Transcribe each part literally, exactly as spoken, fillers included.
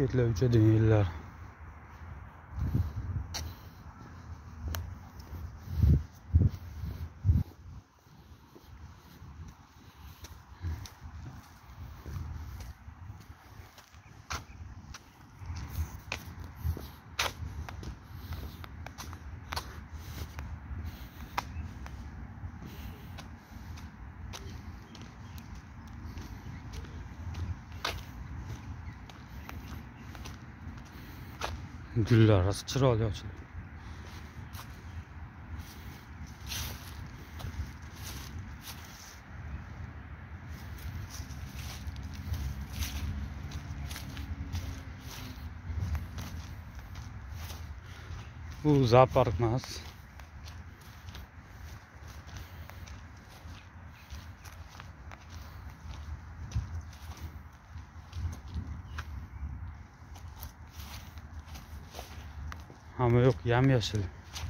ketlar uchadigan yillar. Gullar rosa chiroyli ochildi. Bu zoopark emas. Ama yok, yamyashil.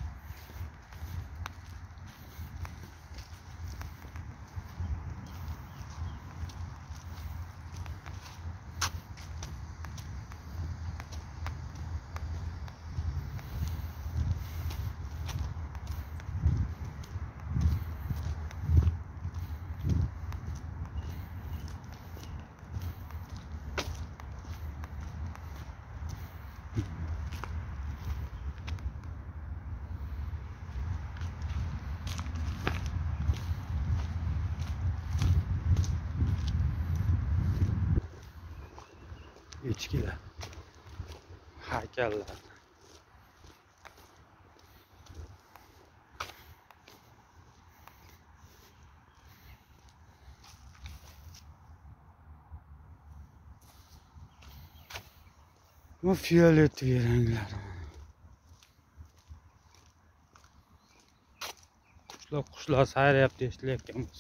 Echkilar, haykallar. Bu fiyoletiy ranglar. Qushlar, qushlar sayrayapti, eshitilayotganmiz.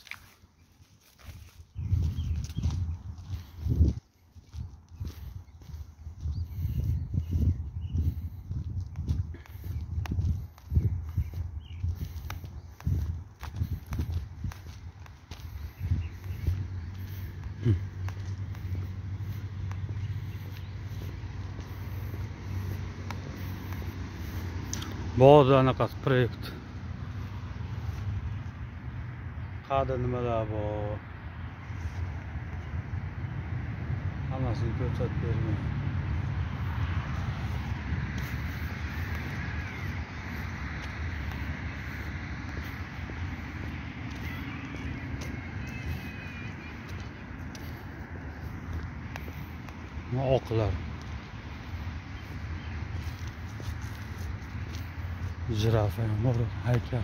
Bog'da anaqasi proyekt. Qayerda nimalar bor? Hammasini ko'rsatib bermayman. Oqlar. Jirafa, mor, haykal.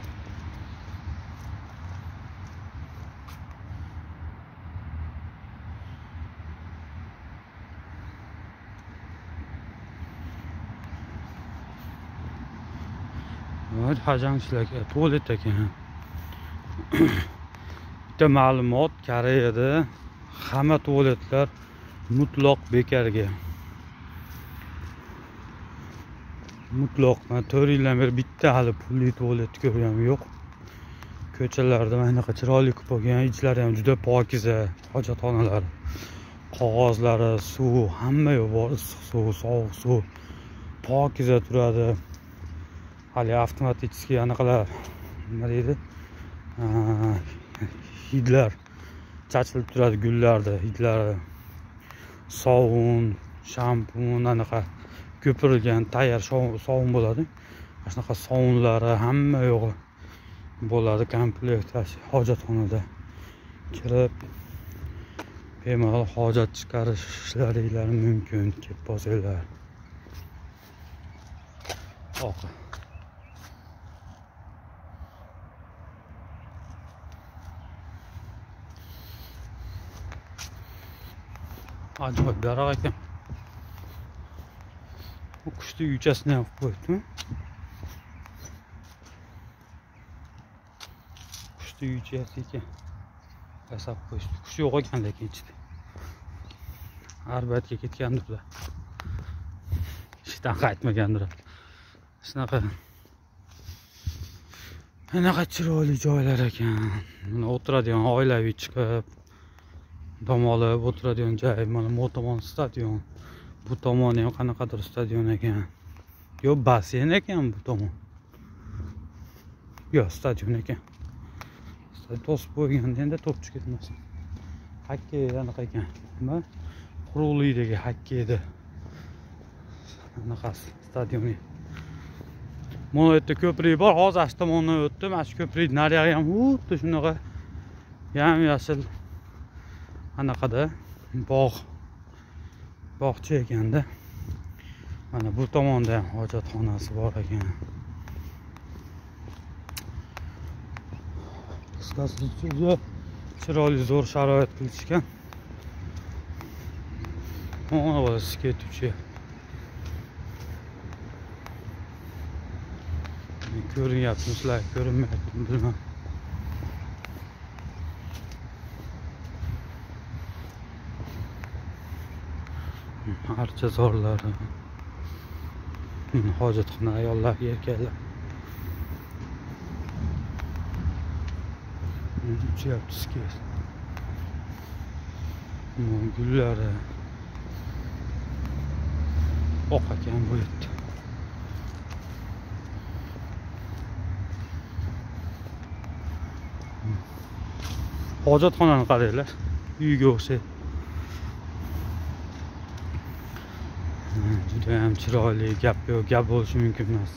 Voy, hajangchilar, tualet ekan. Bitta ma'lumot, Koreyada hamma tualetlar mutlaq bekarga. Mutlaq. Men to'rt yildan beri bitta hali pulli tualet ko'rganim yo'q. Ko'chalarda mana shunaqa chiroyli qilib qo'ygan, ichlari ham juda pokiza, hojatxonalar, qog'ozlari, suv, hamma yo'q bor, issiq suv, sovuq suv. Pokiza turadi. Hali avtomatiskiy anaqalar, nima deydi? Hidlar chachilib turadi gullarda, hidlari. Sovun, shampun, anaqa ko'pirilgan tayyor sovun bo'ladi. Mana shunaqa sovunlari hamma yo'g'i bo'ladi komplekt hojatxonada. Kirib bemalol hojat chiqarishlaringiz mumkin, kelib bo'lsanglar. Oq. Ajoyib darog' ekan. Bu qushni uychasini ham qo'yibdi. Qushni uychasi ekan. Yasab qo'yishdi. Qush yo'q ekan lekin ichida. Arbatga ketgandir. Ishdan qaytmagandir. Shunaqa. Anaqa chiroyli joylar ekan. Mana o'tiradigan oilaviy chiqib dam olib o'tiradigan joy, mana bu tomon stadion. Bu tomoni ham qanaqadir stadion ekan. Yo, basseyn ekan bu tomon. Yo, stadion ekan. Stadion to'sib qo'yganda endi to'pchi ketmasin. Hokkey anaqa ekan. Nima? Quruqlikdagi hokkeyda. Anaqasi stadioni. Mana yerda ko'prik bor. Hozir ash tomondan o'tdim. Mana shu ko'prik nariyog'i ham xuddi shunaqa yam-yashil anaqada bog' bog'cha ekanda. Mana bu tomonda ham hojatxonasi bor ekan. Qisqasi juda chiroyli zo'r sharoit qilishgan. Mana bu sketchi. Ko'rinyapsizlar, ko'rinmayaptimi bilmem. Archa zorlari. Hojatxona ayollar, erkaklar. Uchyapti sket. Gullari. Oq ekan bu yerda. Hojatxonani qaranglar. Uyga o'xshaydi. Juda ham chiroyli, gap yo'q, gap bo'lishi mumkin emas.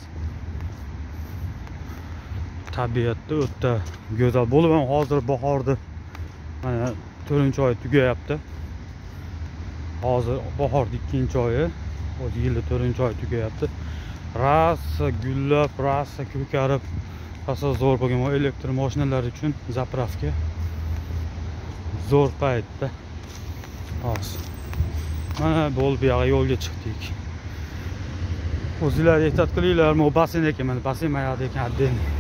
Tabiatda o'ta go'zal bo'lib ham hozir bahorda mana to'rtinchi oy tugayapti. Hozir bahorning ikkinchi oyi, o'zi yilning to'rtinchi oyi tugayapti. Rasa gullab, rasa ko'karib, rasa zo'r bo'lgan elektr mashinalar uchun zapravka zo'r paytda. Hozir mana bo'lib bu yoqqa yo'lga chiqdik. O'zinglar ehtiyot qilinglar, bu basseyn ekan, mana basseyn mayog'ida ekan,